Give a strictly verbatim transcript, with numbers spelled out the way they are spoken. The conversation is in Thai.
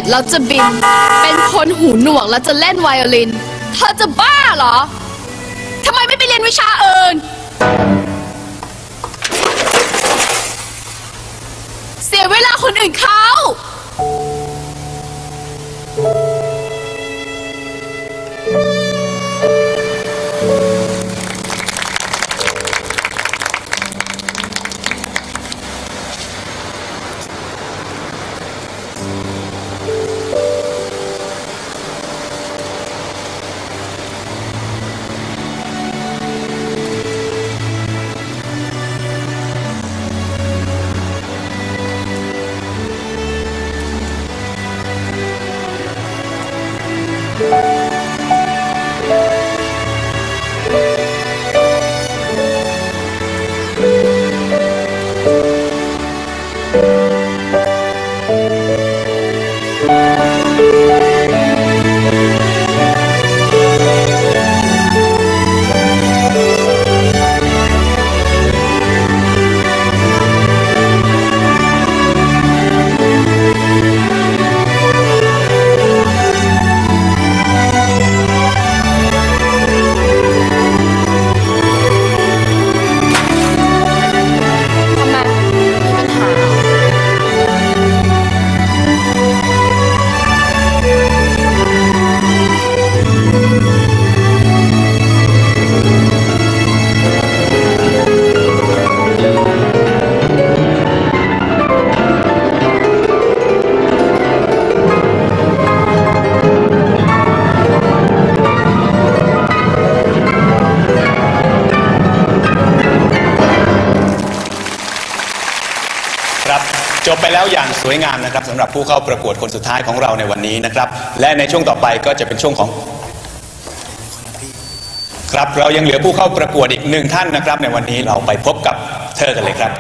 ตแล้วจะบินเป็นคนหูหนวกแล้วจะเล่นไวโอลินเธอจะบ้าเหรอทำไมไม่ไปเรียนวิชาอื่นเสียเวลาคนอื่นเขาจบไปแล้วอย่างสวยงามนะครับสำหรับผู้เข้าประกวดคนสุดท้ายของเราในวันนี้นะครับและในช่วงต่อไปก็จะเป็นช่วงของครับเรายังเหลือผู้เข้าประกวดอีกหนึ่งท่านนะครับในวันนี้เราไปพบกับเธอกันเลยครับ